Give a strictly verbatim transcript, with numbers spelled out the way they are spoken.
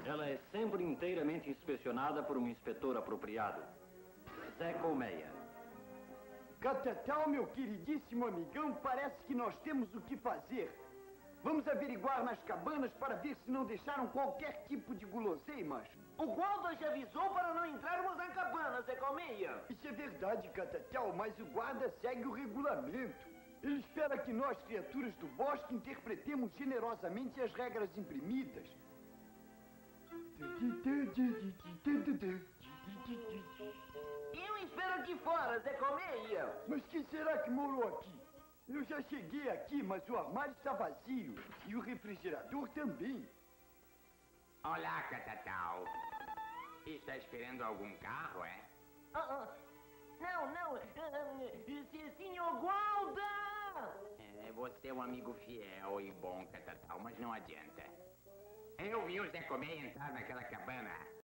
Ela é sempre inteiramente inspecionada por um inspetor apropriado. Zé Colmeia. Catatal, meu queridíssimo amigão, parece que nós temos o que fazer. Vamos averiguar nas cabanas para ver se não deixaram qualquer tipo de guloseimas. O guarda já avisou para não entrarmos na cabana, Zé Colmeia. Isso é verdade, Catatal, mas o guarda segue o regulamento. Ele espera que nós, criaturas do bosque, interpretemos generosamente as regras imprimidas. Eu espero aqui fora, Zé Colmeia. Mas quem será que morou aqui? Eu já cheguei aqui, mas o armário está vazio. E o refrigerador também. Olá, Catatal. Está esperando algum carro, é? Ah, ah. Não, não. Uh, senhor guarda! É, você é um amigo fiel e bom, Catatal, mas não adianta. Eu vi o Zé Colmeia entrar naquela cabana.